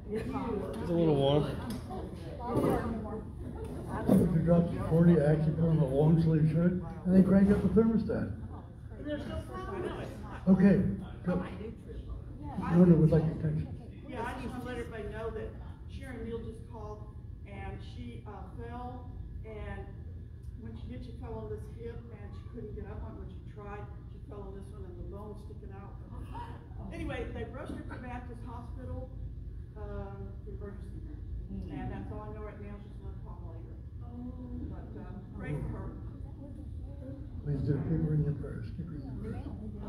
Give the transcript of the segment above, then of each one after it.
It's a little warm. Temperature drops to 40, I actually put on a long sleeve shirt and then crank up the thermostat. Okay, go. Lorna would like attention. Yeah, I just want to let everybody know that Sharon Neal just called and she fell, and when she did, she fell on this hip and she couldn't get up on it when she tried. She fell on this one and the bone sticking out. Anyway, they rushed her to Baptist Hospital, emergency room. And that's all I know right now. She's going to call later. But pray for her. Please do. Keep her in your prayers. Keep her in your prayers.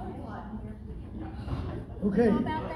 Okay.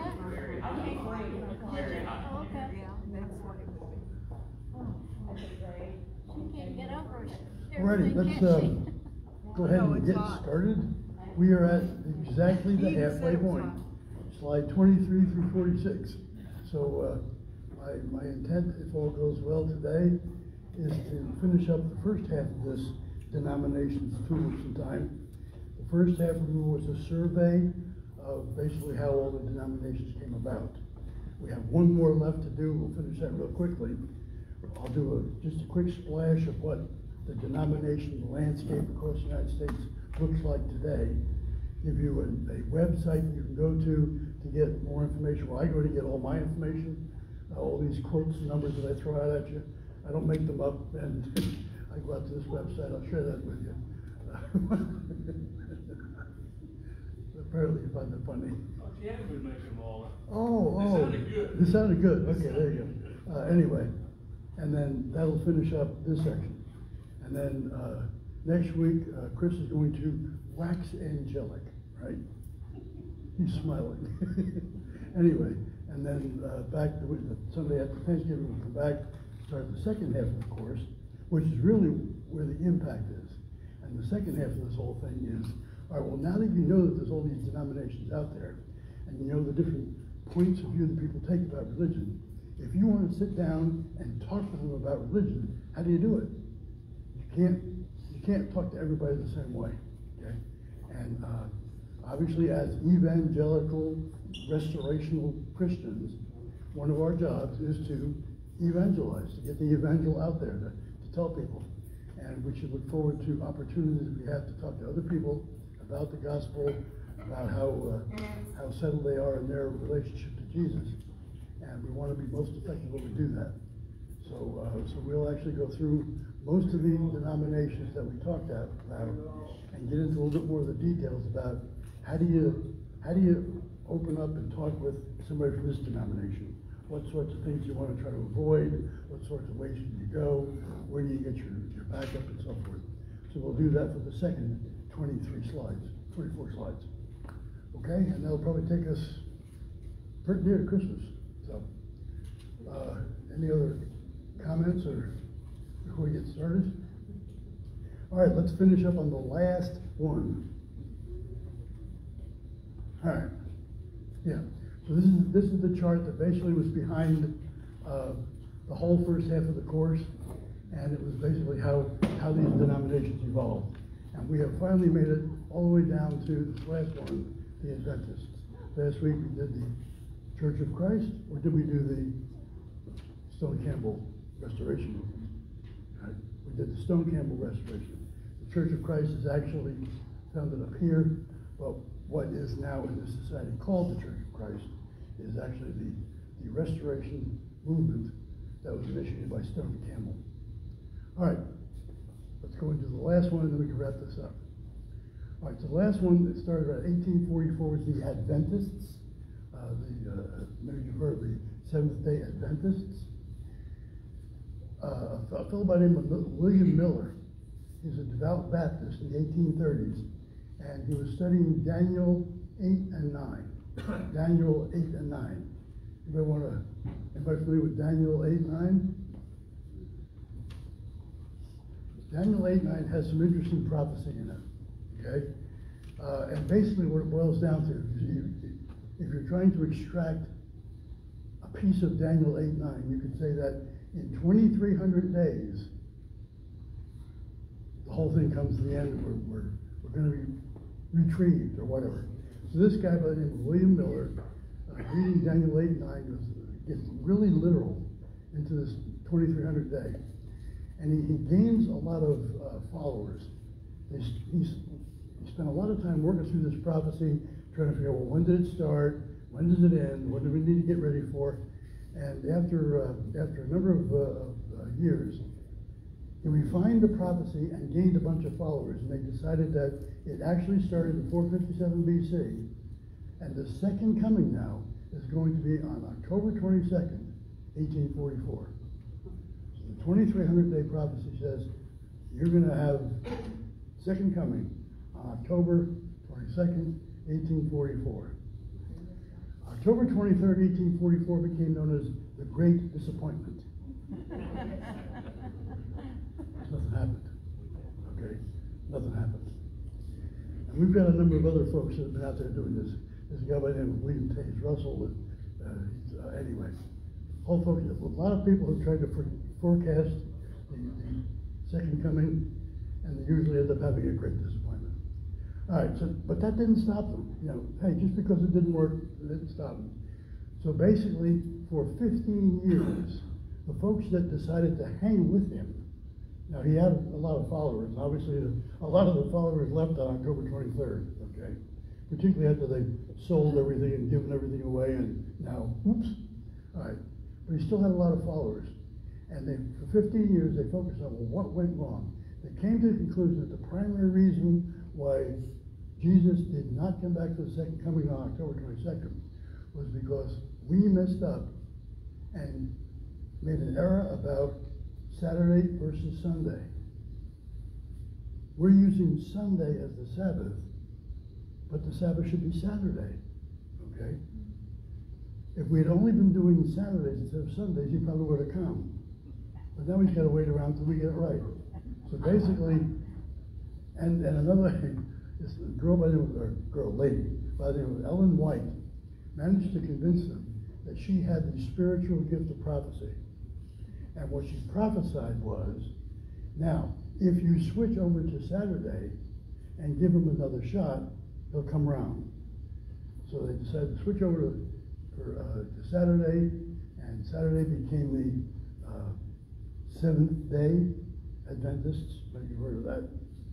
Alrighty, let's go ahead and get started. We are at exactly the halfway point. Slide 23 through 46. So my intent, if all goes well today, is to finish up the first half of this Denominations, TULIPs in time. The first half of it was a survey of basically how all the denominations came about. We have one more left to do. We'll finish that real quickly. I'll do just a quick splash of what the denomination landscape across the United States looks like today. Give you a website you can go to get more information. Well, I go to get all my information, all these quotes and numbers that I throw out at you. I don't make them up, and I go out to this website. I'll share that with you. Apparently you find that funny. Jan would make them all. Oh. It sounded good. It sounded good. Okay, there you go. Anyway, and then that'll finish up this section. And then next week, Chris is going to wax angelic, right? He's smiling. Anyway, and then back the Sunday after Thanksgiving, we'll come back, start the second half of the course, which is really where the impact is. And the second half of this whole thing is, all right, well, now that you know that there's all these denominations out there, and you know the different points of view that people take about religion, if you want to sit down and talk with them about religion, how do you do it? You can't talk to everybody the same way, okay? And obviously, as evangelical, restorational Christians, one of our jobs is to evangelize, to get the evangel out there, to tell people. And we should look forward to opportunities we have to talk to other people about the gospel, about how settled they are in their relationship to Jesus. And we want to be most effective when we do that. So we'll actually go through most of the denominations that we talked about and get into a little bit more of the details about how do you open up and talk with somebody from this denomination? What sorts of things you want to try to avoid? What sorts of ways should you go? Where do you get your backup and so forth? So we'll do that for the second 24 slides. Okay, and that'll probably take us pretty near to Christmas. So, any other comments or before we get started? All right, let's finish up on the last one. All right, yeah. So this is the chart that basically was behind the whole first half of the course, and it was basically how these denominations evolved. And we have finally made it all the way down to this last one, the Adventists. Last week we did the Church of Christ, or did we do the Stone Campbell Restoration movement? Right? We did the Stone Campbell Restoration. The Church of Christ is actually founded up here, but what is now in this society called the Church of Christ is actually the Restoration movement that was initiated by Stone Campbell. All right, let's go into the last one and then we can wrap this up. All right, so the last one that started around 1844 was the Adventists. Maybe you've heard of the Seventh-day Adventists. A fellow by the name of William Miller. He was a devout Baptist in the 1830s, and he was studying Daniel 8 and 9. Daniel 8 and 9. Anybody familiar with Daniel 8 and 9? Daniel 8 and 9 has some interesting prophecy in it, okay? And basically what it boils down to, if you're trying to extract a piece of Daniel 8 and 9, you could say that in 2,300 days, the whole thing comes to the end, and we're going to be retrieved or whatever. So this guy by the name of William Miller, reading Daniel 8 and 9, really literal into this 2300 day. And he gains a lot of followers. He spent a lot of time working through this prophecy, trying to figure out, well, when did it start? When does it end? What do we need to get ready for? And after a number of years, he refined the prophecy and gained a bunch of followers. And they decided that it actually started in 457 BC. And the second coming now is going to be on October 22nd, 1844. So the 2300-day prophecy says you're going to have second coming on October 22nd, 1844. October 23rd, 1844 became known as the Great Disappointment. Nothing happened. Okay? Nothing happened. And we've got a number of other folks that have been out there doing this. There's a guy by the name of William Taze Russell. Anyway, whole folks, a lot of people have tried to forecast the second coming, and they usually end up having a great disappointment. All right, so, but that didn't stop them. You know, hey, just because it didn't work, it didn't stop them. So basically, for 15 years, the folks that decided to hang with him, now he had a lot of followers, and obviously a lot of the followers left on October 23rd, okay? Particularly after they sold everything and given everything away, and now, oops. All right, but he still had a lot of followers. And for 15 years, they focused on, well, what went wrong? They came to the conclusion that the primary reason why Jesus did not come back for the second coming on October 22nd was because we messed up and made an error about Saturday versus Sunday. We're using Sunday as the Sabbath, but the Sabbath should be Saturday, okay? If we had only been doing Saturdays instead of Sundays, he probably would have come. But now he's got to wait around till we get it right. So basically, and another this girl by the name of, or girl, lady, by the name of Ellen White, managed to convince them that she had the spiritual gift of prophecy. And what she prophesied was, now, if you switch over to Saturday and give him another shot, he'll come around. So they decided to switch over to Saturday, and Saturday became the Seventh-day Adventists. Maybe you've heard of that.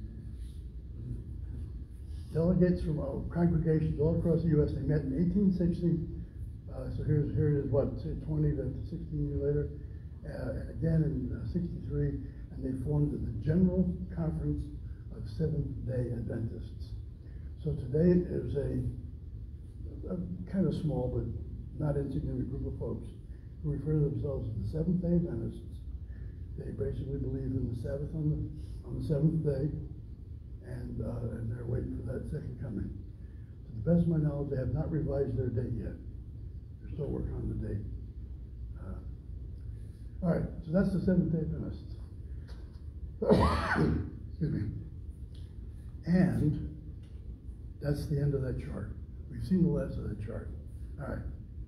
Delegates from congregations all across the U.S. They met in 1860. So here it is, what, say 20 to 16 years later, and again in 63, and they formed the General Conference of Seventh-day Adventists. So today there's a kind of small but not insignificant group of folks who refer to themselves as the Seventh-day Adventists. They basically believe in the Sabbath on the seventh day, and they're waiting for that second coming. To the best of my knowledge, they have not revised their date yet. They're still working on the date. All right, so that's the Seventh-day Adventists. Excuse me. And that's the end of that chart. We've seen the last of that chart. All right.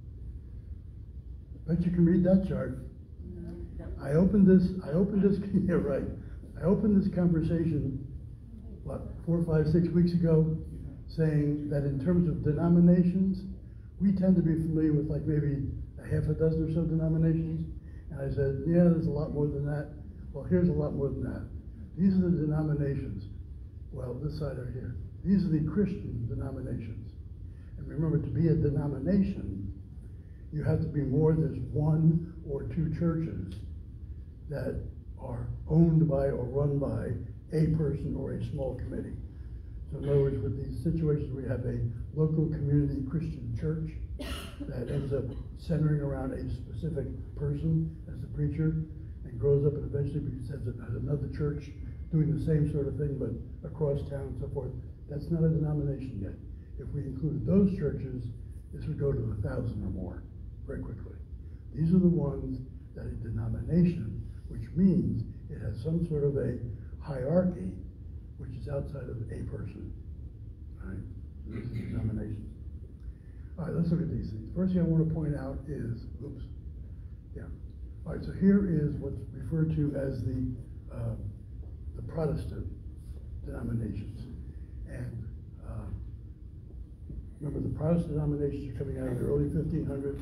Bet you can read that chart. I opened this, yeah, right. I opened this conversation, what, 4, 5, 6 weeks ago, saying that in terms of denominations, we tend to be familiar with like maybe a half a dozen or so denominations. And I said, yeah, there's a lot more than that. Well, here's a lot more than that. These are the denominations. Well, this side right here. These are the Christian denominations. And remember, to be a denomination, you have to be more than one or two churches that are owned by or run by a person or a small committee. So in other words, with these situations where you have a local community Christian church that ends up centering around a specific person as the preacher and grows up and eventually becomes another church doing the same sort of thing but across town and so forth, that's not a denomination yet. If we include those churches, this would go to 1,000 or more very quickly. These are the ones that a denomination, which means it has some sort of a hierarchy which is outside of a person. All right? This is a denomination. All right, let's look at these things. First thing I want to point out is, oops, yeah. All right, so here is what's referred to as the Protestant denominations. And remember, the Protestant denominations are coming out of the early 1500s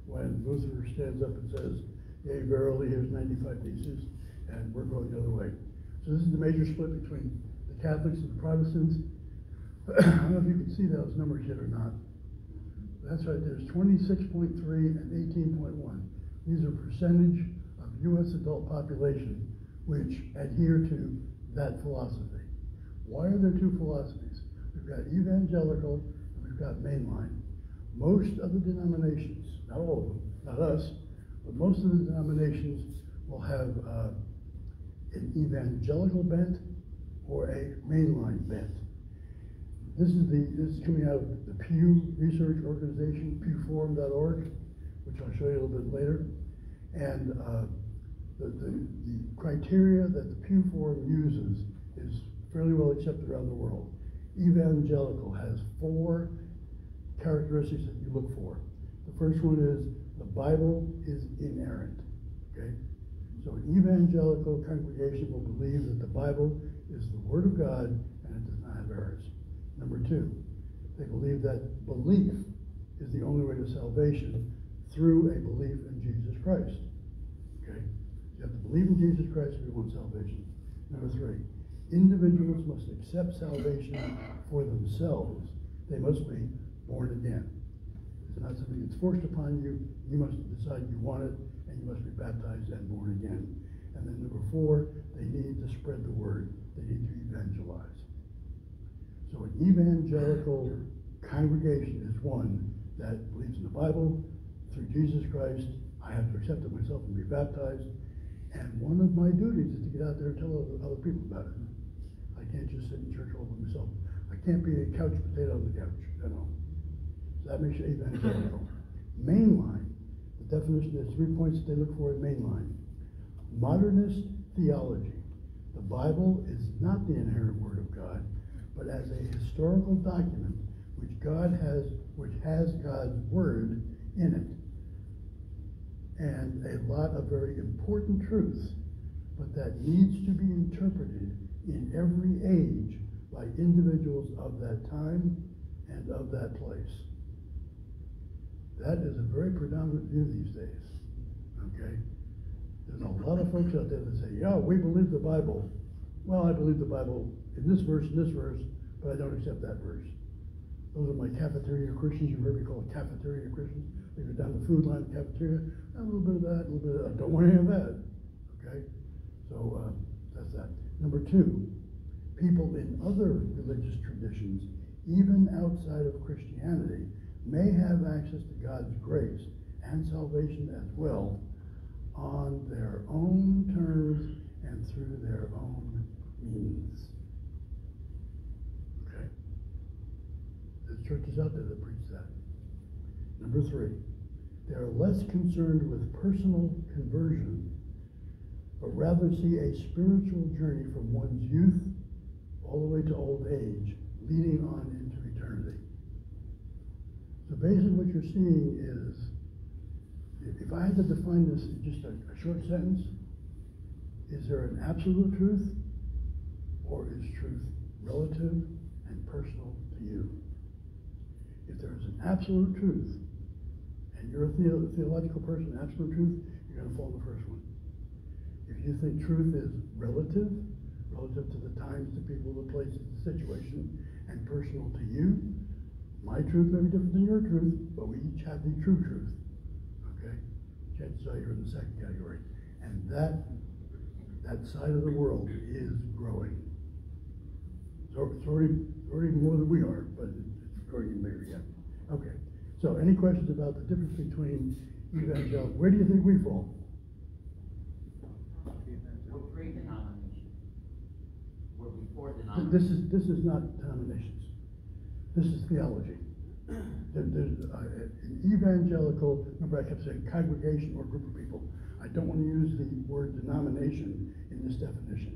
when Luther stands up and says, yea, verily, here's 95 theses, and we're going the other way. So this is the major split between the Catholics and the Protestants. I don't know if you can see those numbers yet or not. That's right, there's 26.3 and 18.1. These are percentage of U.S. adult population which adhere to that philosophy. Why are there two philosophies? We've got evangelical and we've got mainline. Most of the denominations, not all of them, not us, but most of the denominations will have an evangelical bent or a mainline bent. This is coming out of the Pew Research Organization, pewforum.org, which I'll show you a little bit later. And the criteria that the Pew Forum uses is fairly well accepted around the world. Evangelical has 4 characteristics that you look for. The first one is the Bible is inerrant. Okay? So an evangelical congregation will believe that the Bible is the Word of God and it does not have errors. Number 2, they believe that belief is the only way to salvation through a belief in Jesus Christ. Okay? You have to believe in Jesus Christ if you want salvation. Number 3, individuals must accept salvation for themselves. They must be born again. It's not something that's forced upon you. You must decide you want it, and you must be baptized and born again. And then number 4, they need to spread the word. They need to evangelize. So an evangelical congregation is one that believes in the Bible. Through Jesus Christ, I have to accept it myself and be baptized. And one of my duties is to get out there and tell other people about it. I can't just sit in church all by myself. I can't be a couch potato on the couch, you know. So that makes you evangelical. Mainline, the definition, there's 3 points that they look for in mainline. Modernist theology. The Bible is not the inerrant Word of God, but as a historical document which has God's Word in it. And a lot of very important truths, but that needs to be interpreted in every age by individuals of that time and of that place. That is a very predominant view these days. Okay? There's a lot of folks out there that say, yeah, we believe the Bible. Well, I believe the Bible in this verse, but I don't accept that verse. Those are my cafeteria Christians. You've heard me call it cafeteria Christians. They go down the food line, cafeteria, a little bit of that, a little bit of that. I don't want any of that. Okay? So that's that. Number 2, people in other religious traditions, even outside of Christianity, may have access to God's grace and salvation as well on their own terms and through their own means. Okay? There's churches out there that preach that. Number 3, they are less concerned with personal conversion, but rather see a spiritual journey from one's youth all the way to old age, leading on into eternity. So basically what you're seeing is, if I had to define this in just a short sentence, is there an absolute truth, or is truth relative and personal to you? If there is an absolute truth, and you're a theological person, absolute truth, you're going to fall in the first one. If you think truth is relative to the times, the people, the places, the situation, and personal to you, my truth may be different than your truth, but we each have the true truth. Okay? Chances are you're in the second category. And that side of the world is growing. So it's already more than we are, but it's growing even bigger yet. Okay. So any questions about the difference between evangelical? Where do you think we fall? We're pre-denomination. We're before denomination. This is not denominations. This is theology. There's an evangelical, remember I kept saying congregation or group of people. I don't want to use the word denomination in this definition.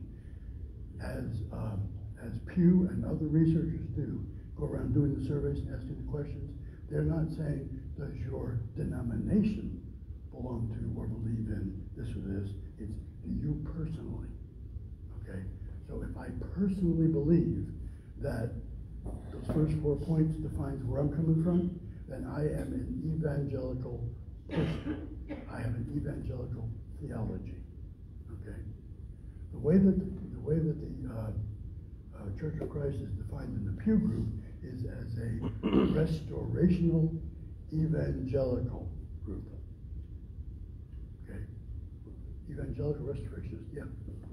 As Pew and other researchers do, go around doing the surveys and asking the questions, they're not saying, does your denomination belong to or believe in this or this? It's, do you personally? Okay? So if I personally believe that those first 4 points defines where I'm coming from, then I am an evangelical Christian. I have an evangelical theology. Okay? The way that the Church of Christ is defined in the Pew Group is as a restorational evangelical group. Okay? Evangelical restorationist, yeah.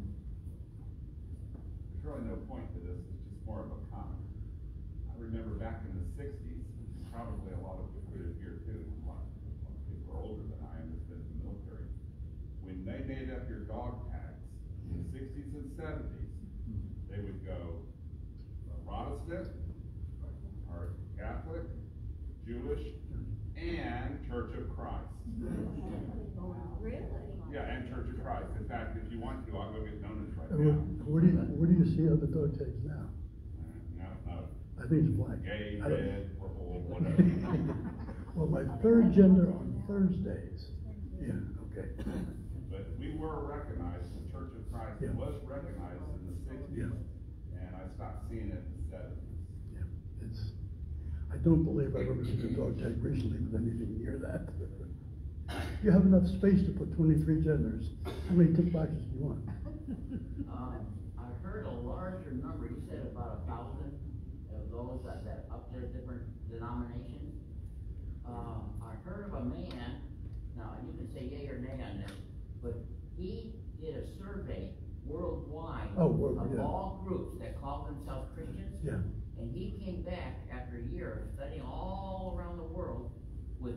There's really no point to this, it's just more of a comment. I remember back in the sixties, probably a lot of people here too, a lot of people are older than I am, that's been in the military. When they made up your dog tags in the sixties and seventies, they would go Protestant, or Catholic, Jewish, and Church of Christ. Really? Yeah, and Church of Christ. In fact, if you want to, I'll go get donuts right now. Where do you see other dog tags now? No. I think it's black. Gay, I don't- red, purple, whatever. Well, my third gender on Thursdays. Yeah, okay. But we were recognized, the Church of Christ Yeah. was recognized in the sixties, Yeah. and I stopped seeing it in the seventies. Yeah, I don't believe I've ever seen a dog tag recently with anything near that. You have enough space to put 23 genders. How many tick boxes do you want? I heard a larger number, you said about 1,000 of those that up there, different denominations. I heard of a man, now you can say yay or nay on this, but he did a survey worldwide of yeah. all groups that call themselves Christians. Yeah. And he came back after a year of studying all around the world with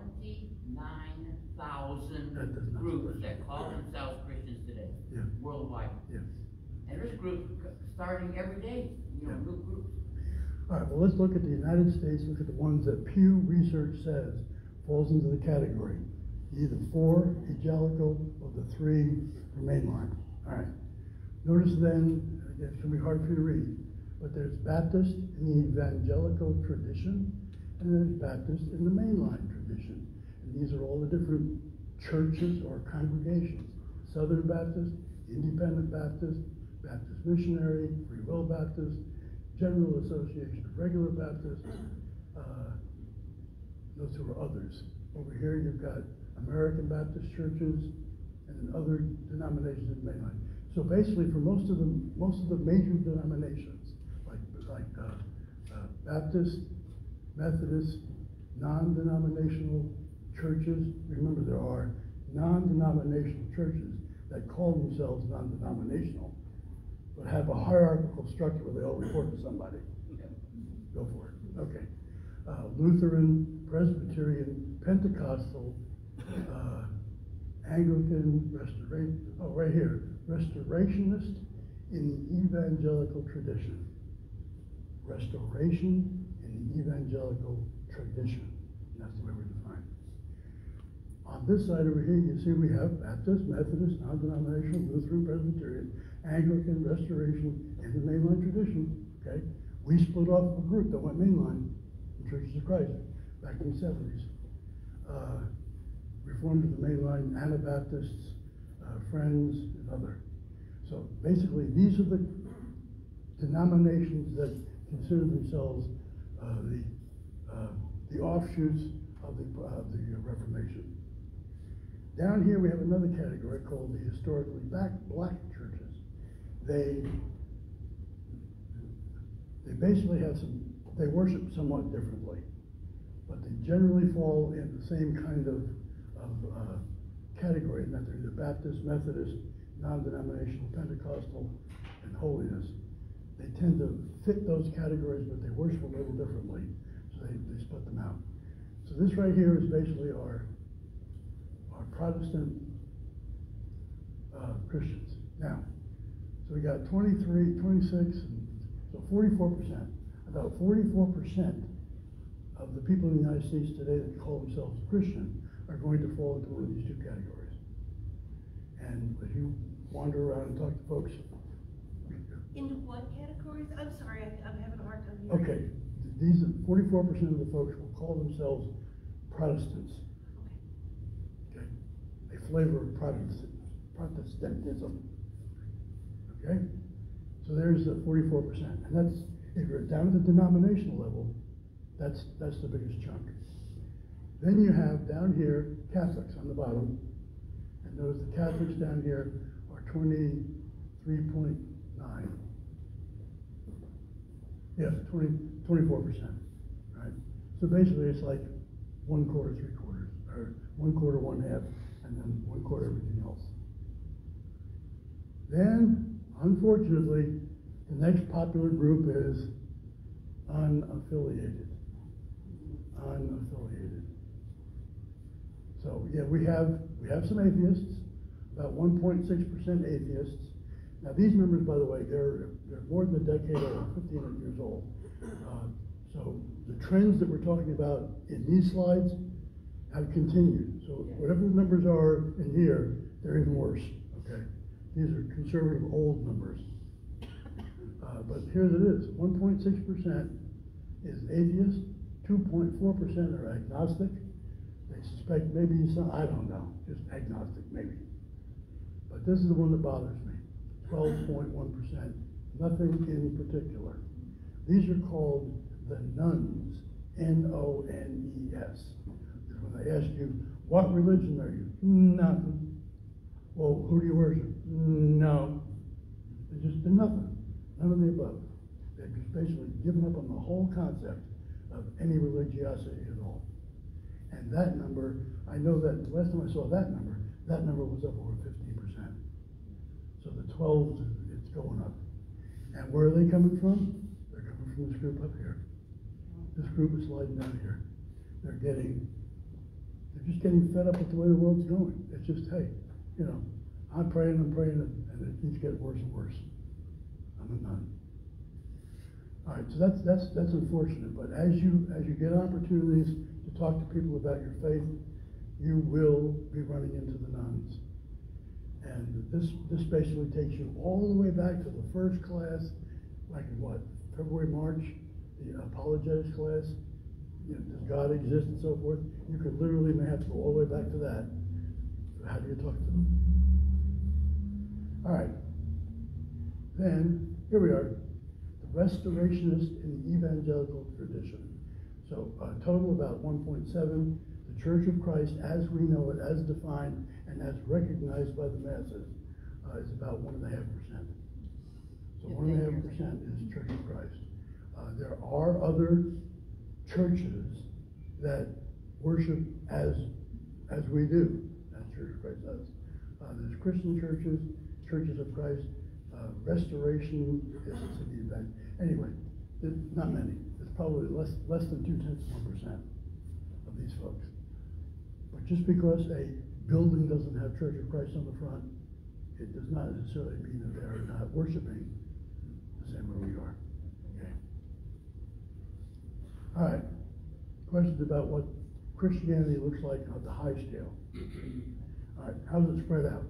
29,000 That does not groups surprise that me. call themselves Christians today, Yeah. worldwide. Yeah. And there's groups starting every day, Yeah. new groups. All right, well, let's look at the United States, look at the ones that Pew Research says falls into the category. Either 4 evangelical or the 3 for mainline. All right. Notice then, again, it's going to be hard for you to read, but there's Baptist in the evangelical tradition, and there's Baptist in the mainline tradition. And these are all the different churches or congregations. Southern Baptist, Independent Baptist, Baptist Missionary, Free Will Baptist, General Association of Regular Baptists, those two are others. Over here you've got American Baptist churches and then other denominations in mainline. So basically, for most of the major denominations, like Baptist, Methodist, non-denominational churches. Remember, there are non-denominational churches that call themselves non-denominational, but have a hierarchical structure where they all report to somebody. Go for it. Okay. Lutheran, Presbyterian, Pentecostal, Anglican, right here, Restorationist in the evangelical tradition. Restoration in the evangelical tradition. And that's the way we're defined. On this side over here, you see we have Baptist, Methodist, non-denominational, Lutheran, Presbyterian, Anglican, Restoration, and the mainline tradition. Okay? We split off a group that went mainline in Churches of Christ back in the 70s. Reformed to the mainline, Anabaptists, Friends, and other. So basically, these are the denominations that consider themselves the offshoots of the Reformation. Down here we have another category called the historically black churches. They basically they worship somewhat differently, but they generally fall in the same kind of category in that they're either Baptist, Methodist, non-denominational, Pentecostal, and holiness. They tend to fit those categories, but they worship a little differently, so they split them out. So this right here is basically our Protestant Christians. Now, so we got 23, 26, so 44%. About 44% of the people in the United States today that call themselves Christian are going to fall into one of these two categories. And if you wander around and talk to folks. Into what categories? I'm sorry, I'm having a hard time hearing. Okay, these 44% of the folks will call themselves Protestants. Okay, a flavor of Protestantism. Okay, so there's the 44%, and that's if you're down at the denominational level, that's the biggest chunk. Then you have down here Catholics on the bottom, and notice the Catholics down here are 23.9. Yeah, 24%, right? So basically it's like 1/4, 3/4, or 1/4, 1/2, and then 1/4 everything else. Then, unfortunately, the next popular group is unaffiliated. Unaffiliated. So, yeah, we have some atheists, about 1.6% atheists. Now, these numbers, by the way, they're more than a decade old, 1,500 years old. So the trends that we're talking about in these slides have continued. So whatever the numbers are in here, they're even worse, okay? These are conservative old numbers. But here it is, 1.6% is atheist, 2.4% are agnostic. They suspect maybe some, I don't know, just agnostic maybe. But this is the one that bothers me, 12.1%, nothing in particular. These are called the nuns, N-O-N-E-S. When they ask you, what religion are you? None. Well, who do you worship? No. They're nothing. None of the above. They've just basically given up on the whole concept of any religiosity at all. And that number, I know that the last time I saw that number was up over 15%. So the 12, it's going up. And where are they coming from? They're coming from this group up here. This group is sliding down here. They're just getting fed up with the way the world's going. It's just, hey, you know, I'm praying, and it keeps getting worse and worse. I'm a nun. All right, so that's unfortunate. But as you get opportunities to talk to people about your faith, you will be running into the nuns. And this basically takes you all the way back to the first class, like what, February, March, the apologetics class. You know, does God exist and so forth? You could literally may have to go all the way back to that. How do you talk to them? All right. Then, here we are. The Restorationists in the evangelical tradition. So, a total about 1.7. The Church of Christ, as we know it, as defined and as recognized by the masses, is about 1.5%. So 1.5% is Church of Christ. There are other churches that worship as we do, as Church of Christ does. There's Christian churches, Churches of Christ, Restoration is a city event. Anyway, not many. It's probably less than 0.2% of these folks. But just because a building doesn't have Church of Christ on the front, it does not necessarily mean that they are not worshiping the same way we are. Okay. All right. Questions about what Christianity looks like on the high scale. All right. How does it spread out?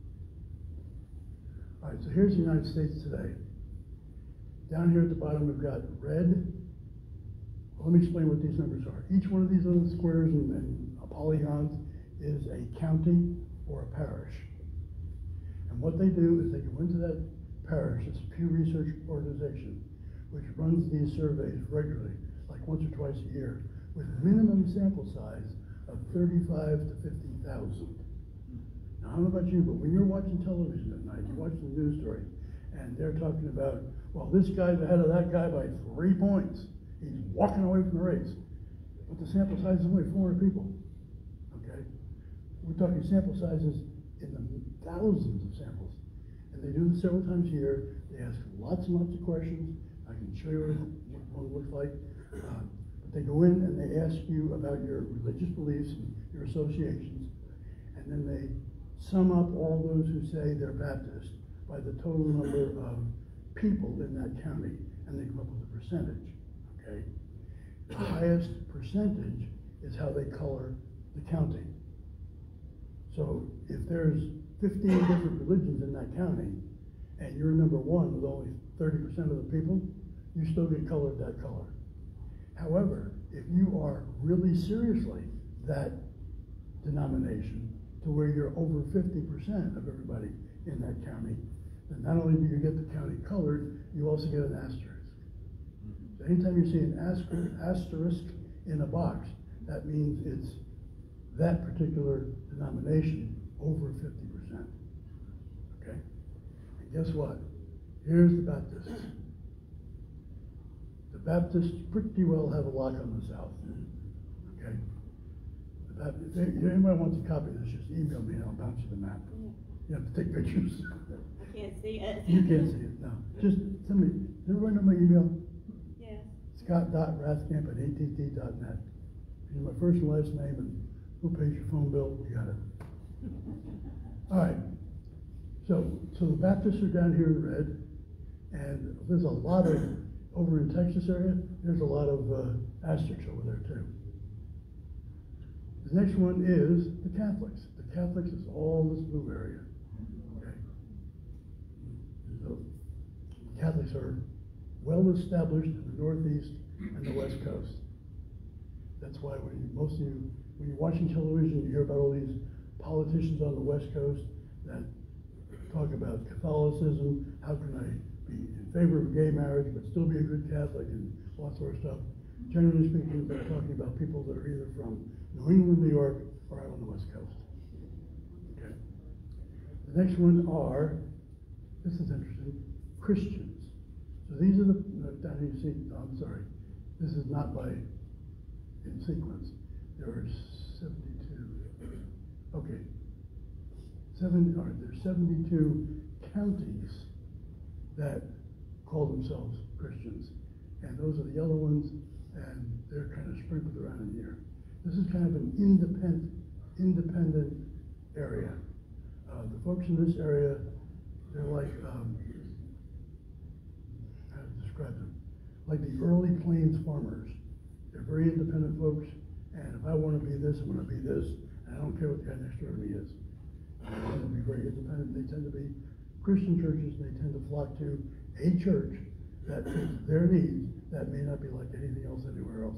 All right. So here's the United States today. Down here at the bottom, we've got red. Well, let me explain what these numbers are. Each one of these little squares and polygons is a county or a parish. And what they do is they go into that parish, it's a Pew Research organization, which runs these surveys regularly, like once or twice a year, with a minimum sample size of 35 to 50,000. Now, I don't know about you, but when you're watching television at night, you're watching the news stories, and they're talking about, well, this guy's ahead of that guy by 3 points. He's walking away from the race. But the sample size is only 400 people. Okay? We're talking sample sizes in the thousands of samples. And they do this several times a year. They ask lots and lots of questions. I can show you what one looks like. But they go in and they ask you about your religious beliefs and your associations. And then they sum up all those who say they're Baptist by the total number of people in that county. And they come up with a percentage. Okay? The highest percentage is how they color the county. So if there's 15 different religions in that county, and you're number one with only 30% of the people, you still get colored that color. However, if you are really seriously that denomination to where you're over 50% of everybody in that county, then not only do you get the county colored, you also get an asterisk. So anytime you see an asterisk in a box, that means it's that particular denomination over 50%. Okay? And guess what? Here's the Baptists. The Baptists pretty well have a lock on the South. Okay? If anybody wants a copy of this, just email me and I'll bounce you the map. You have to take pictures. I can't see it. You can't see it, no. Just send me, does everyone know my email? Yes. Scott.rathkamp@att.net. Use my first and last name and who pays your phone bill, you got it. All right. So the Baptists are down here in red, and there's a lot of, over in Texas area, there's a lot of asterisks over there too. The next one is the Catholics. The Catholics is all this blue area. Okay. So Catholics are well established in the Northeast and the West Coast. That's why when you're watching television, you hear about all these politicians on the West Coast that talk about Catholicism, how can I be in favor of gay marriage but still be a good Catholic and all that sort of stuff. Generally speaking, they're talking about people that are either from New England, New York, or out on the West Coast. Okay. The next one are, this is interesting, Christians. So these are the, down here you see, I'm sorry, this is not by, in sequence. There are 72, okay. There's 72 counties that call themselves Christians. And those are the yellow ones, and they're kind of sprinkled around in here. This is kind of an independent area. The folks in this area, they're like, how to describe them? Like the early plains farmers. They're very independent folks, and if I want to be this, I'm going to be this, and I don't care what the guy next door to me is. They tend to be very independent. They tend to be Christian churches, and they tend to flock to a church that fits their needs that may not be like anything else anywhere else.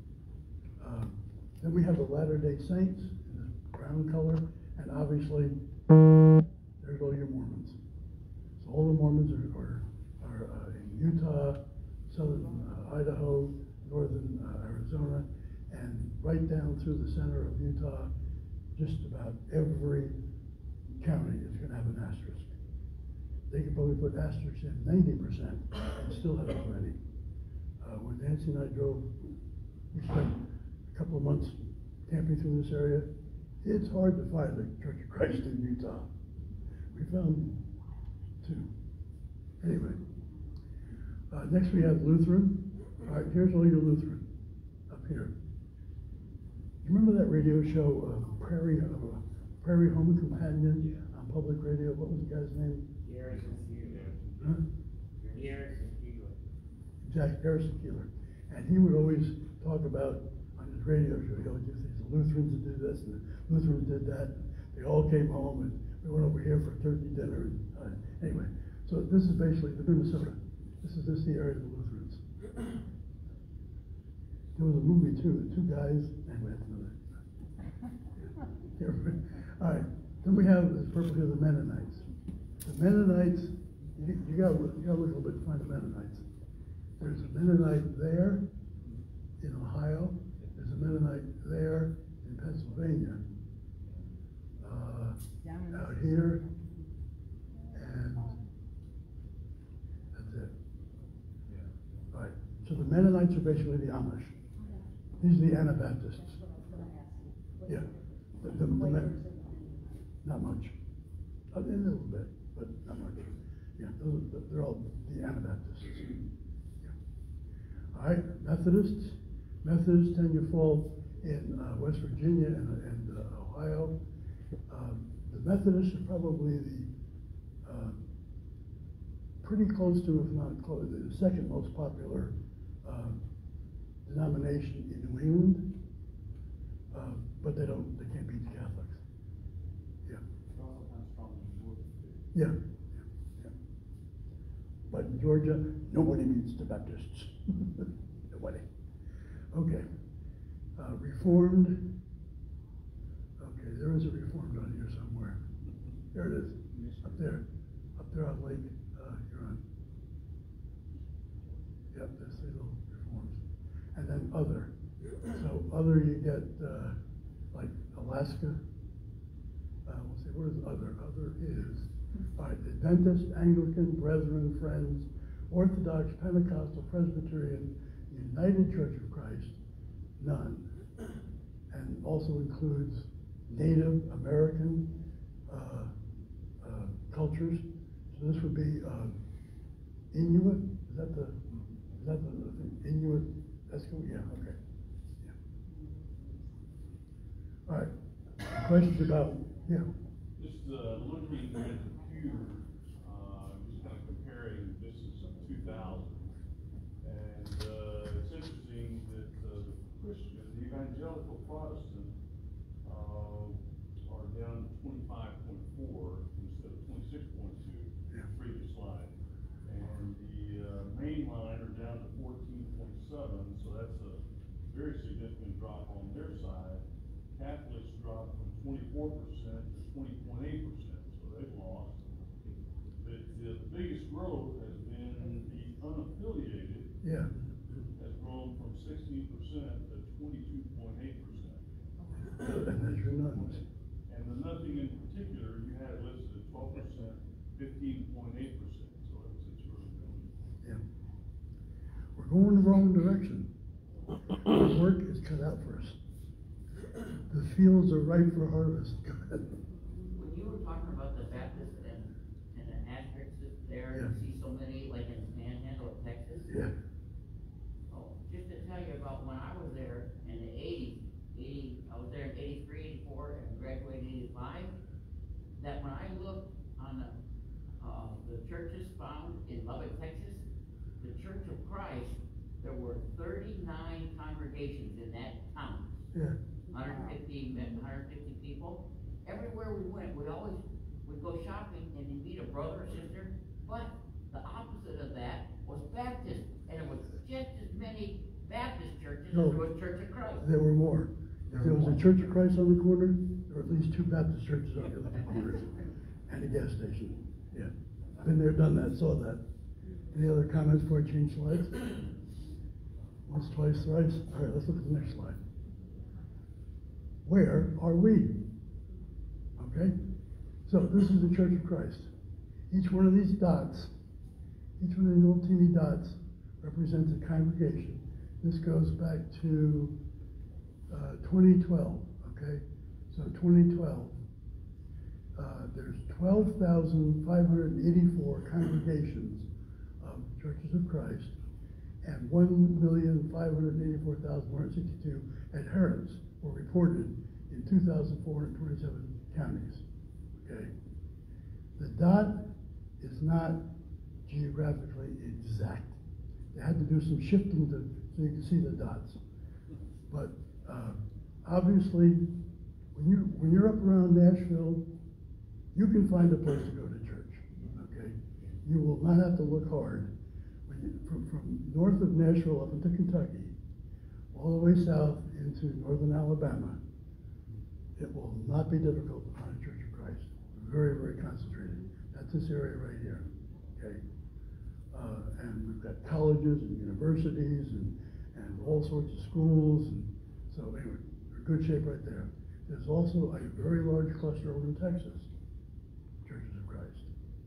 Then we have the Latter-day Saints in this brown color, and obviously there's all your Mormons. So all the Mormons are in Utah, southern Idaho, northern Arizona, and right down through the center of Utah. Just about every county is going to have an asterisk. They could probably put asterisks in 90% and still have as many. When Nancy and I drove, we spent a couple of months camping through this area. It's hard to find the Church of Christ in Utah. We found 2. Anyway, next we have Lutheran. All right, here's all your Lutheran up here. You remember that radio show, Prairie Home Companion on public radio? What was the guy's name? Huh? Jack Harrison Keeler. And he would always talk about, on his radio show, he always used these Lutherans that did this and the Lutherans did that. They all came home and we went over here for turkey dinner. Anyway, so this is basically the Minnesota. This is the area of the Lutherans. There was a movie too, the 2 guys, anyway, that's another. All right, then we have this purple here, the Mennonites. The Mennonites, you gotta look a little bit to find the Mennonites. There's a Mennonite there in Ohio. There's a Mennonite there in Pennsylvania. Out here, and that's it. All right, so the Mennonites are basically the Amish. These are the Anabaptists. Yeah, not much. A little bit, but not much. Yeah, they're all the Anabaptists. Yeah. All right, Methodists. Methodists tend to fall in West Virginia and Ohio. The Methodists are probably the pretty close to, if not close, the second most popular denomination in New England, but they can't beat the Catholics. Yeah. Yeah. But in Georgia, nobody beats the Baptists. Nobody. Okay. Reformed. Okay, there is a Reformed on here somewhere. There it is. Up there on Lake Huron. Yep, there's the little Reforms. And then other. So other, you get like a Alaska. We'll see, what is other? Other is, all right, Adventist, Anglican, Brethren, Friends, Orthodox, Pentecostal, Presbyterian, United Church of Christ, none. And also includes Native American cultures. So this would be Inuit. Is that the Inuit? That's cool. Yeah. Okay. Yeah. All right. Questions about, yeah. Just looking at the Pew, just kind of comparing, this is 2000. And it's interesting that the Christian, the evangelical Protestant, are down to 25.4 instead of 26.2, Yeah. previous slide. And the mainline are down to 14.7, so that's a very significant drop on their side. Catholics dropped from 24% to 20.8%, so they've lost. The biggest growth has been the unaffiliated. Yeah. Has grown from 16% to 22.8%. And there's your nuns. And the nothing in particular, you had listed at 12%, 15.8%, so it's really going. Yeah. We're going the wrong direction. The work is cut out for us. The fields are ripe for harvest. Go ahead. When you were talking about the Baptist and the asterisks there, Yeah. you see so many, like in the Panhandle of Texas. Yeah. Oh, just to tell you about when I was there in the 80s, I was there in 83, 84, and graduated in 85, that when I looked on the churches found in Lubbock, Texas, the Church of Christ, there were 39 congregations in that town. Yeah. 150 people. Everywhere we went, would go shopping and you meet a brother or sister, but the opposite of that was Baptist, and it was just as many Baptist churches as there was Church of Christ. There were more. If there was a Church of Christ on the corner, there were at least 2 Baptist churches on the other corner, and a gas station. Yeah. Been there, done that, saw that. Any other comments before I change slides? Once, twice, thrice. All right, let's look at the next slide. Where are we? Okay? So this is the Church of Christ. Each one of these dots, each one of these little teeny dots represents a congregation. This goes back to 2012, okay? So 2012, there's 12,584 congregations of Churches of Christ and 1,584,162 adherents were reported in 2,427 counties, okay? The dot is not geographically exact. They had to do some shifting so you can see the dots. But obviously, when you're up around Nashville, you can find a place to go to church, okay? You will not have to look hard. From north of Nashville up into Kentucky, all the way south into northern Alabama, it will not be difficult to find a Church of Christ. Very, very concentrated. That's this area right here, okay? And we've got colleges and universities and all sorts of schools, and so anyway, we're in good shape right there. There's also a very large cluster over in Texas, Churches of Christ.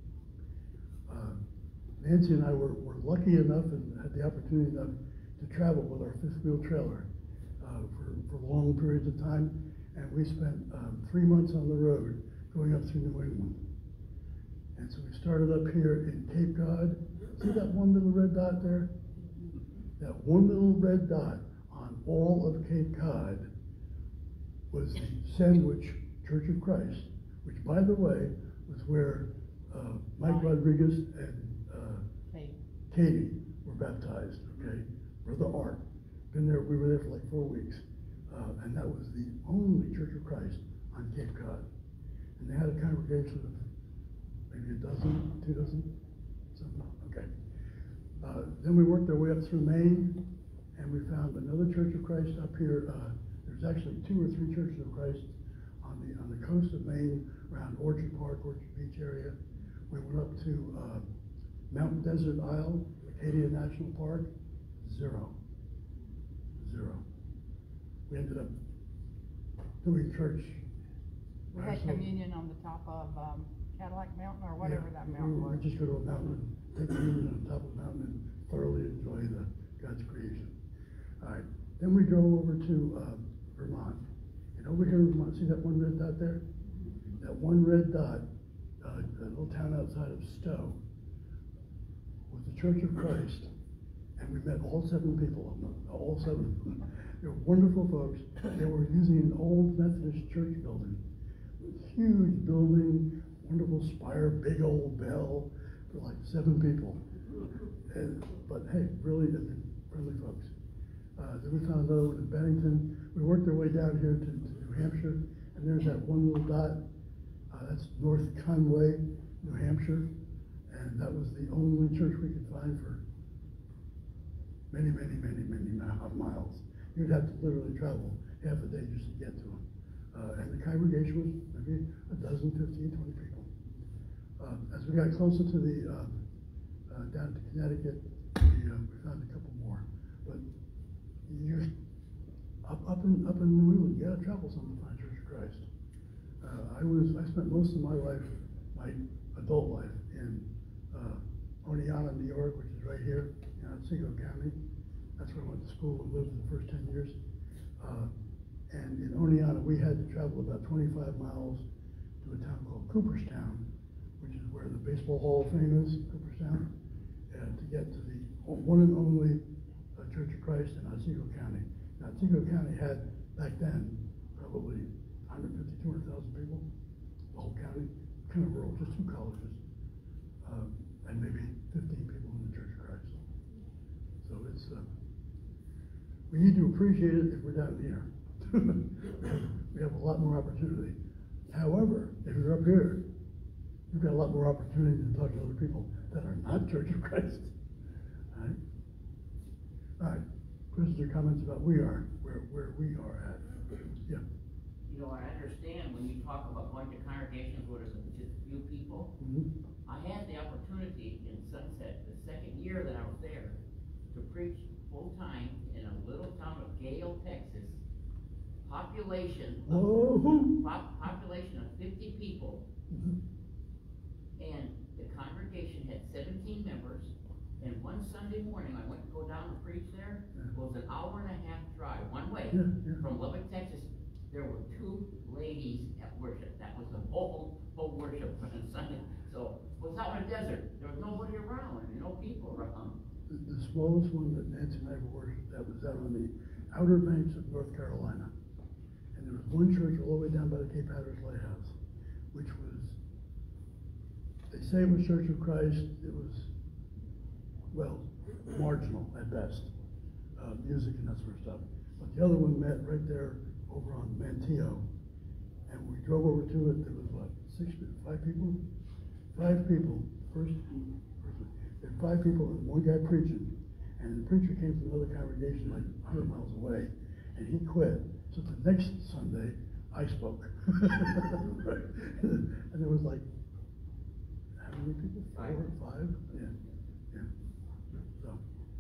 Nancy and I were lucky enough and had the opportunity enough to travel with our fifth wheel trailer for long periods of time, and we spent 3 months on the road going up through New England. And so we started up here in Cape Cod. See that one little red dot there? That one little red dot on all of Cape Cod was the Sandwich Church of Christ, which, by the way, was where Mike Rodriguez and Katie were baptized, okay? Brother Art. We were there for like 4 weeks. And that was the only Church of Christ on Cape Cod. And they had a congregation of maybe 12, 2 dozen, something, okay. Then we worked our way up through Maine, and we found another Church of Christ up here. There's actually 2 or 3 Churches of Christ on the coast of Maine, around Orchard Park, Orchard Beach area. We went up to Mountain Desert Isle, Acadia National Park, 0. We ended up doing church We had communion on the top of, Cadillac Mountain or whatever that mountain was. We just go to a mountain, take communion on top of the mountain and thoroughly enjoy God's creation. All right, then we drove over to, Vermont. And over here in Vermont, see that one red dot there? That one red dot, a little town outside of Stowe, was the Church of Christ. And we met all 7 people of them, all 7 of them. They were wonderful folks. They were using an old Methodist church building. Huge building, wonderful spire, big old bell for like 7 people. But hey, really friendly folks. Then we found another one in Bennington. We worked our way down here to New Hampshire, and there's that one little dot. That's North Conway, New Hampshire, and that was the only church we could find for many miles. You'd have to literally travel half a day just to get to them. And the congregation was maybe 12, 15, 20 people. As we got closer to the, down to Connecticut, we found a couple more. But up in New England, you gotta travel some to find Church of Christ. I spent most of my life, my adult life, in Oneonta, New York, which is right here in Otsego County. That's where I went to school and lived the first 10 years. And in Oneonta, we had to travel about 25 miles to a town called Cooperstown, which is where the Baseball Hall of Fame is, Cooperstown, to get to the one and only Church of Christ in Otsego County. Now, Otsego County had, back then, probably 150, 200,000 people, the whole county, kind of rural, just 2 colleges, and maybe 15 people in the Church of Christ. So it's, we need to appreciate it if we're down here. We have a lot more opportunity. However, if you're up here, you've got a lot more opportunity to talk to other people that are not Church of Christ. All right? All right. Questions or comments about where we are at? Yeah. You know, I understand when you talk about going to congregations where there's just a few people. Mm-hmm. I had the opportunity in Sunset, the second year that I was there, to preach full-time in a little town of Gale, Texas. Population of 50 people. Mm-hmm. And the congregation had 17 members. And one Sunday morning, I went to go down and preach there. It was an hour and a half drive, one way, from Lubbock, Texas. There were 2 ladies at worship. That was the whole worship on Sunday. So it was out in the desert. There was nobody around, no people around. The smallest one that Nancy and I ever worshipped, that was out on the Outer Banks of North Carolina. And there was one church all the way down by the Cape Hatteras Lighthouse, which was, they say it was Church of Christ. It was, well, marginal at best, music and that sort of stuff. But the other one met right there over on Manteo, and we drove over to it. There was what, 5 people? 5 people. First, there were 5 people and one guy preaching, and the preacher came from another congregation like 100 miles away, and he quit. So the next Sunday, I spoke. Right. And there was like, how many people? 4 or 5? Yeah. So,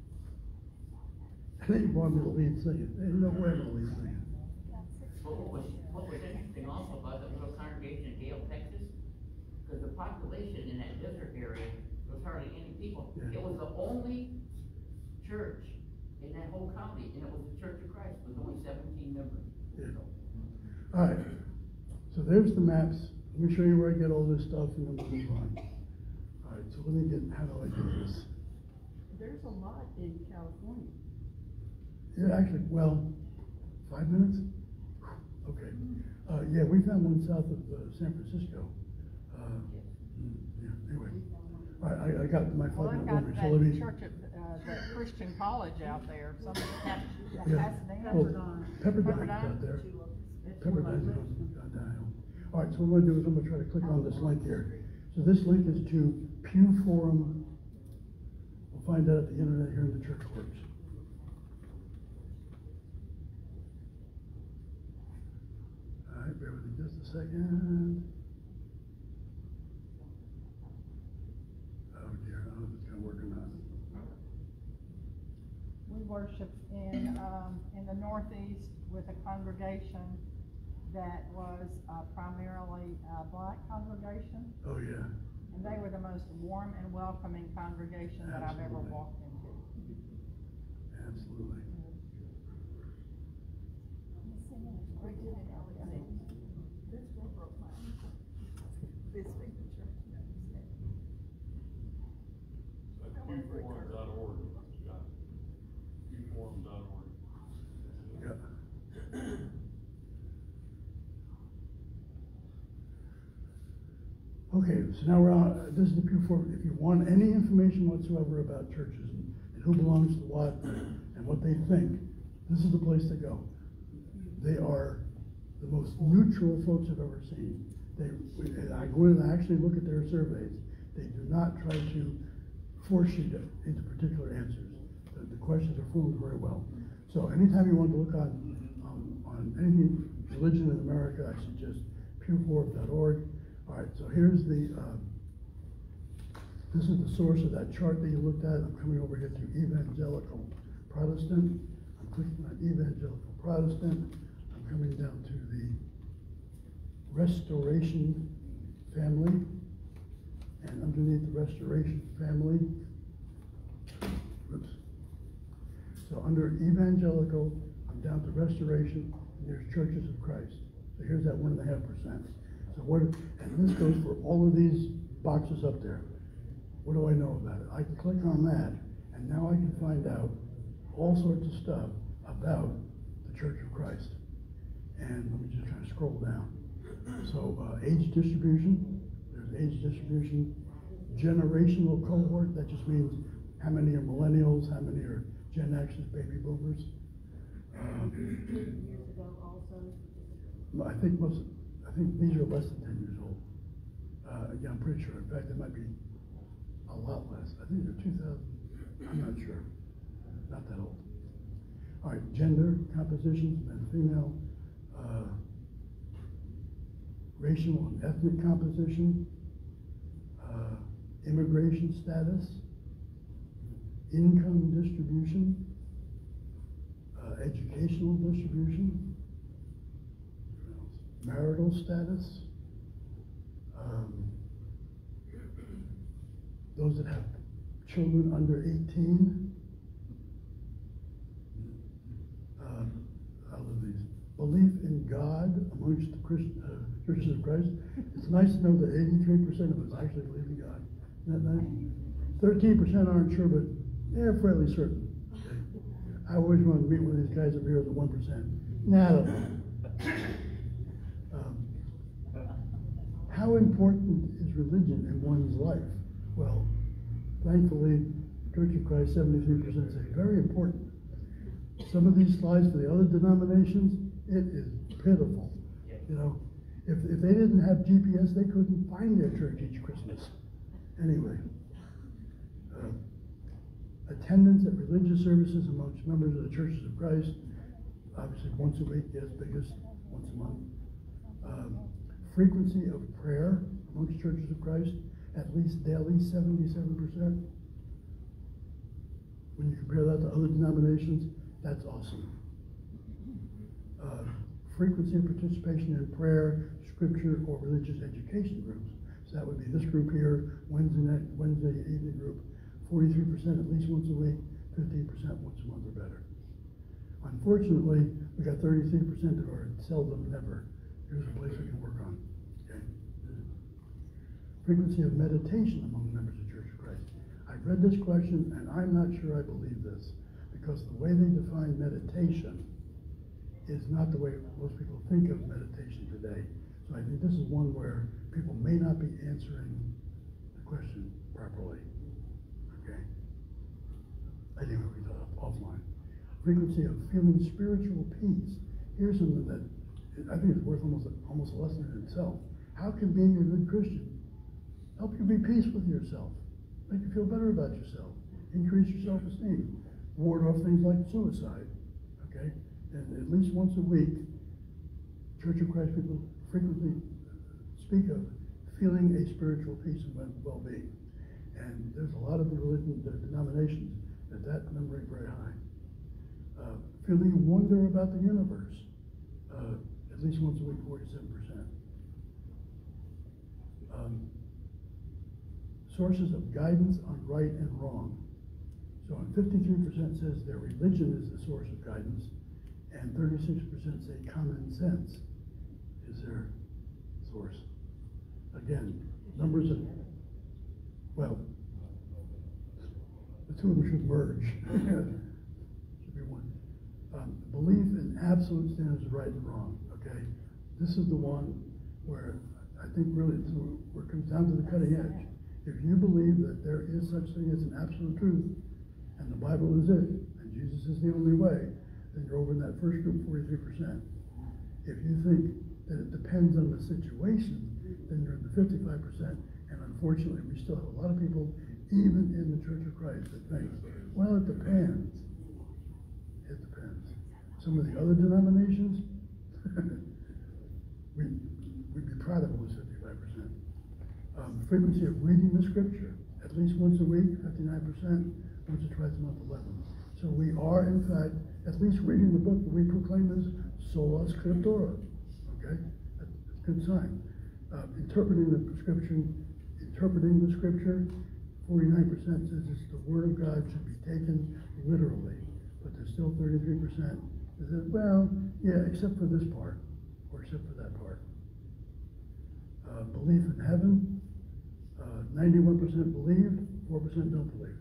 and they wanted me to lead singing. There's no way I'm going to lead singing. But what was interesting also about that little congregation in Gale, Texas, because the population in that desert area was hardly any people. Yeah. It was the only church in that whole county, and it was the Church of Christ, with only 17 members. Yeah. All right. So there's the maps. Let me show you where I get all this stuff, and then we'll move on. All right. So let me get. How do I do this? There's a lot in California. Yeah, actually, well, 5 minutes. Okay. Yeah, we found one south of San Francisco. Yeah. Anyway. All right. I got my 5 Well, minute they've got warning. that So let me. church at, that Christian college out there, some of Yeah. Pasadena. Well, Pepperdine's out there. Pepperdine's on downhill. All right, so what I'm going to do is I'm going to try to click on this link here. So this link is to Pew Forum. We'll find out at the internet here in the church works. All right, bear with me just a second. Oh dear, I don't know if it's going to work or not. We worship in the Northeast with a congregation that was primarily a black congregation, Oh, yeah. and they were the most warm and welcoming congregation that I've ever Absolutely. walked into. Absolutely. Qforum.org, Scott. Qforum.org. Yeah. Okay, so now we're on, this is the Pew Forum. If you want any information whatsoever about churches and who belongs to what and what they think, this is the place to go. They are the most neutral folks I've ever seen. I go in and actually look at their surveys. They do not try to force you into particular answers. The questions are formed very well. So anytime you want to look on any religion in America, I suggest pewforum.org. All right, so here's this is the source of that chart that you looked at. I'm coming over here to Evangelical Protestant. I'm clicking on Evangelical Protestant. I'm coming down to the Restoration family. And underneath the Restoration family, oops. So under Evangelical, I'm down to Restoration, and there's Churches of Christ. So here's that 1.5%. So and this goes for all of these boxes up there. What do I know about it? I can click on that, and now I can find out all sorts of stuff about the Church of Christ. And let me just kind of scroll down. So age distribution, there's age distribution. Generational cohort, that just means how many are millennials, how many are Gen X's, baby boomers. Years ago also. I think these are less than 10 years old. Yeah, I'm pretty sure. In fact, it might be a lot less. I think they're 2000. I'm not sure. Not that old. All right, gender compositions, men, female, racial and ethnic composition, immigration status, income distribution, educational distribution, marital status, those that have children under 18, I love these. Belief in God amongst the Churches of Christ. It's nice to know that 83% of us actually believe in God. Isn't that nice? 13% aren't sure, but they're fairly certain. Okay. I always want to meet one of these guys up here at the 1%. Nah, I don't know. How important is religion in one's life? Well, thankfully, Church of Christ, 73% say very important. Some of these slides for the other denominations, it is pitiful. You know, if they didn't have GPS, they couldn't find their church each Christmas. Anyway, attendance at religious services amongst members of the Churches of Christ, obviously once a week, yes, biggest, once a month. Frequency of prayer amongst Churches of Christ, at least daily, 77%. When you compare that to other denominations, that's awesome. Frequency of participation in prayer, scripture, or religious education groups. So that would be this group here, Wednesday evening group, 43% at least once a week, 15% once a month or better. Unfortunately, we got 33% that are seldom, never. Here's a place we can work on. Okay. Frequency of meditation among members of Church of Christ. I read this question, and I'm not sure I believe this, because the way they define meditation is not the way most people think of meditation today. So I think this is one where people may not be answering the question properly. Okay. Anyway, we talk offline. Frequency of feeling spiritual peace. Here's something that I think is worth almost a lesson in itself. How can being a good Christian help you be peace with yourself? Make you feel better about yourself. Increase your self-esteem. Ward off things like suicide. Okay? And at least once a week, Church of Christ people frequently speak of feeling a spiritual peace and well-being. And there's a lot of the denominations that number is very high. Feeling wonder about the universe. At least once a week, 47%. Sources of guidance on right and wrong. So 53% says their religion is the source of guidance, and 36% say common sense is their source. Again, numbers of, well, the two of them should merge. Should be one. Belief in absolute standards of right and wrong, okay? This is the one where I think really it's where it comes down to the cutting edge. If you believe that there is such thing as an absolute truth, and the Bible is it, and Jesus is the only way, then you're over in that first group, 43%. If you think that it depends on the situation, then you're in the 55%, and unfortunately, we still have a lot of people, even in the Church of Christ, that think, well, it depends. It depends. Some of the other denominations, we'd be proud of them with 55%. Frequency of reading the scripture, at least once a week, 59%, once or twice a month, 11%. So we are, in fact, at least reading the book that we proclaim as sola scriptura, okay? That's a good sign. Interpreting the scripture, 49% says it's the word of God should be taken literally, but there's still 33% that says, well, yeah, except for this part, or except for that part. Belief in heaven, 91% believe, 4% don't believe.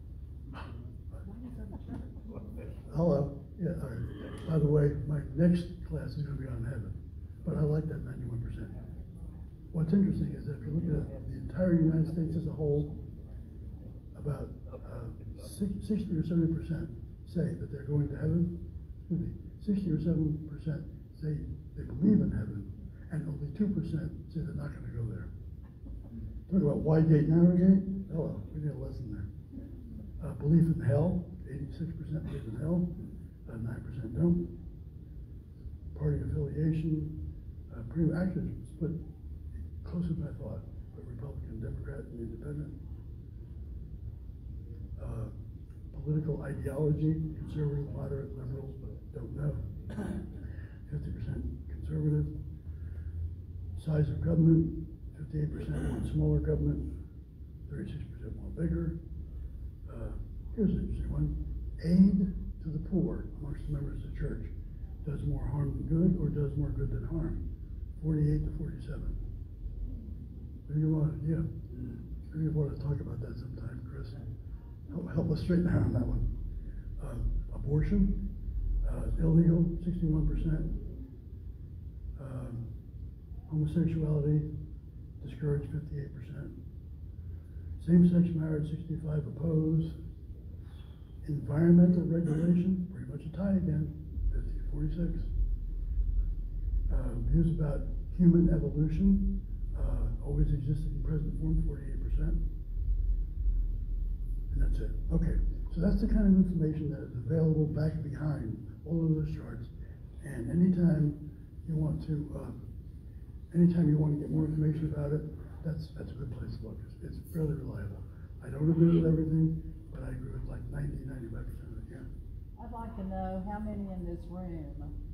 Hello, yeah, all right. By the way, my next class is going to be on heaven, but I like that 91%. What's interesting is that if you look at the entire United States as a whole, about 60 or 70% say that they're going to heaven. 60 or 70% say they believe in heaven, and only 2% say they're not going to go there. Talk about wide gate, narrow gate. Hello, we need a lesson there. Belief in hell, 86% believe in hell, 9% don't. Party affiliation, actually split closer than I thought, but Republican, Democrat, and Independent. Political ideology, conservative, moderate, liberal, don't know. 50% conservative. Size of government, 58% want smaller government, 36% want bigger. Here's an interesting one. Aid to the poor amongst the members of the church does more harm than good, or does more good than harm? 48 to 47. Maybe you want to talk about that sometime, Chris. Help us straighten out on that one. Abortion, illegal, 61%. Homosexuality, discouraged, 58%. Same-sex marriage, 65% oppose. Environmental regulation, pretty much a tie again, 46. Views about human evolution, always existed in present form, 48%. And that's it. Okay, so that's the kind of information that is available back behind all of those charts. And anytime you want to get more information about it, that's a good place to look. It's fairly reliable. I don't agree with everything, but I agree with like 95% of it, yeah. I'd like to know how many in this room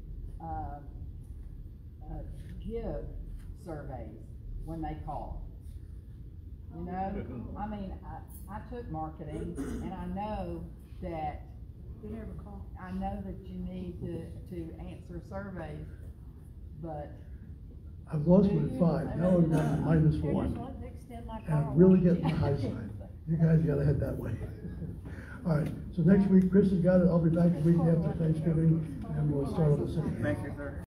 give surveys when they call. You know, I mean, I took marketing, and I know that I know that you need to answer surveys, but I've lost my 5. Now I'm down to -1. And I'm really getting the high side. You guys gotta head that way. All right, so next week, Chris has got it. I'll be back the week after Thanksgiving, and we'll start on the 16th. Thank you, sir.